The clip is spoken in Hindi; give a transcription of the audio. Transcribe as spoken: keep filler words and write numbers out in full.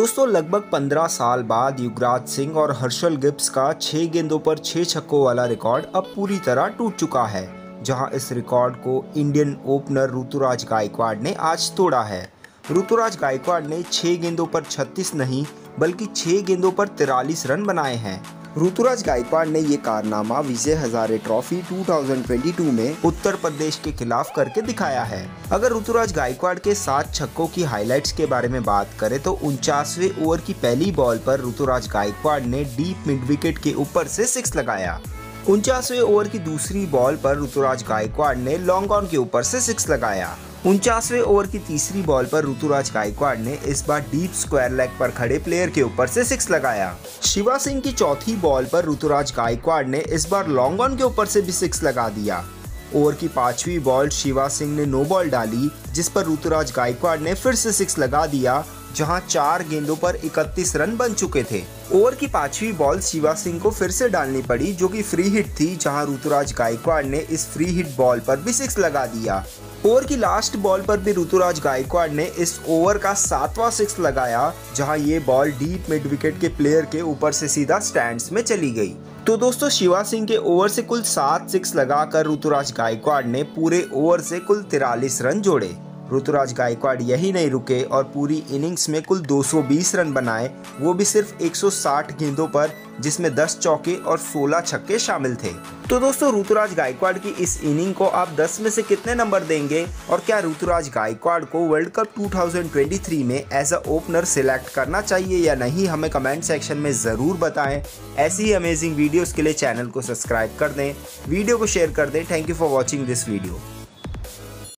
दोस्तों लगभग पंद्रह साल बाद युवराज सिंह और हर्षल गिब्स का छह गेंदों पर छह छक्कों वाला रिकॉर्ड अब पूरी तरह टूट चुका है, जहां इस रिकॉर्ड को इंडियन ओपनर ऋतुराज गायकवाड़ ने आज तोड़ा है। ऋतुराज गायकवाड़ ने छह गेंदों पर छत्तीस नहीं बल्कि छह गेंदों पर तिरालीस रन बनाए हैं। ऋतुराज गायकवाड़ ने ये कारनामा विजय हजारे ट्रॉफी दो हज़ार बाईस में उत्तर प्रदेश के खिलाफ करके दिखाया है। अगर ऋतुराज गायकवाड़ के सात छक्कों की हाइलाइट्स के बारे में बात करें तो उनचासवें ओवर की पहली बॉल पर ऋतुराज गायकवाड़ ने डीप मिड विकेट के ऊपर से सिक्स लगाया। उनचासवें ओवर की दूसरी बॉल पर ऋतुराज गायकवाड़ ने लॉन्ग ऑन के ऊपर से सिक्स लगाया। उनचासवें ओवर की तीसरी बॉल पर ऋतुराज गायकवाड़ ने इस बार डीप स्क्वायर लेग पर खड़े प्लेयर के ऊपर से सिक्स लगाया। शिवा सिंह की चौथी बॉल पर ऋतुराज गायकवाड़ ने इस बार लॉन्ग ऑन के ऊपर से भी सिक्स लगा दिया। ओवर की पांचवी बॉल शिवा सिंह ने नो बॉल डाली, जिस पर ऋतुराज गायकवाड़ ने फिर से सिक्स लगा दिया, जहां चार गेंदों पर इकतीस रन बन चुके थे। ओवर की पांचवी बॉल शिवा सिंह को फिर से डालनी पड़ी, जो कि फ्री हिट थी, जहां ऋतुराज गायकवाड़ ने इस फ्री हिट बॉल पर भी सिक्स लगा दिया। ओवर की लास्ट बॉल पर भी ऋतुराज गायकवाड़ ने इस ओवर का सातवां सिक्स लगाया, जहां ये बॉल डीप मिड विकेट के प्लेयर के ऊपर से सीधा स्टैंड्स में चली गई। तो दोस्तों शिवा सिंह के ओवर से कुल सात सिक्स लगाकर ऋतुराज गायकवाड़ ने पूरे ओवर से कुल तिरालीस रन जोड़े। ऋतुराज गायकवाड़ यही नहीं रुके और पूरी इनिंग्स में कुल दो सौ बीस रन बनाए, वो भी सिर्फ एक सौ साठ गेंदों पर, जिसमें दस चौके और सोलह छक्के शामिल थे। तो दोस्तों ऋतुराज गायकवाड़ की इस इनिंग को आप दस में से कितने नंबर देंगे और क्या ऋतुराज गायकवाड़ को वर्ल्ड कप दो हज़ार तेईस में एज अ ओपनर सिलेक्ट करना चाहिए या नहीं, हमें कमेंट सेक्शन में ज़रूर बताएं। ऐसी ही अमेजिंग वीडियोस के लिए चैनल को सब्सक्राइब कर दें, वीडियो को शेयर कर दें। Thank you for watching this video.